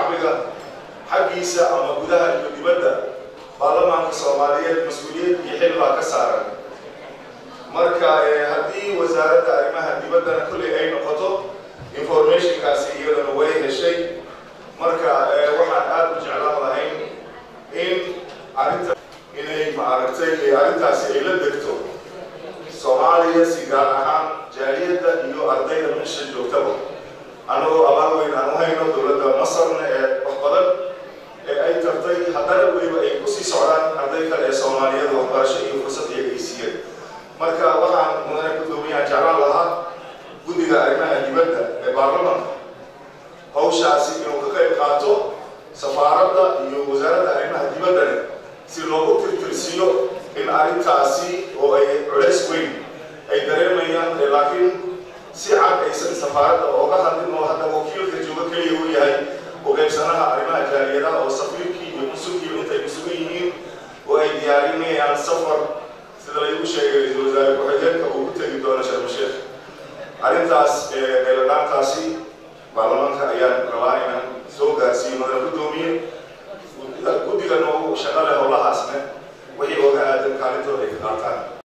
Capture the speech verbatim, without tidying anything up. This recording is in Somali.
شعبك حقيسة أما قدها اللي بدأ برلمان الصومالية المسؤولية يحلها كسارا مركا هذه وزارة أرمها اللي بدأ كل أي نقطة information كاسية لنوعي هالشيء مركا واحد قال بجعلها لهين إن أنت إني معرفتي أنت سئلة دكتور Somalia sigarahan jariyada iyo ardayda meesha joogtaba anoo abaal weyn aan u hayno dowladda Masarna ee wax badan ee ay tartay haddana weliba ay ku sii socdaan arday kale ee Soomaaliyeed waxbarasho iyo fursad iyaga ay siiyeen marka waxaan mudane gudoomiyaha jeclaan lahaa guddiga arrimaha dibadda ee baarlamaanka hawshaasi inuu ka qayb qaato safaaradda iyo wasaaradda arrimaha dibadda si loogu tirtirsiiyo in arrintaasi oo ay culays weyn ay dareemayaan laakiin si cad aysan safaaradda ooga hadlin oo hadda wakiilka jooga keliya uu yahay uqeybsanaha arrimaha jaaliyadaha oo safiirkii iyo musulkii intay isugu yihiin oo ay diyaarinayaan safar sida lagu sheegay ra-iisul wasaare ku-xigeenka uu ku tegi doono Sharm Sheikh arrintaas eelanaantaasi baarlamaanka ayaan rabaa inaan soo gaarsiiyo madal gudoomiye guddiga noogu shaqo leh howlahaasne wixii oga aadan kaalintooda ay ka qaataan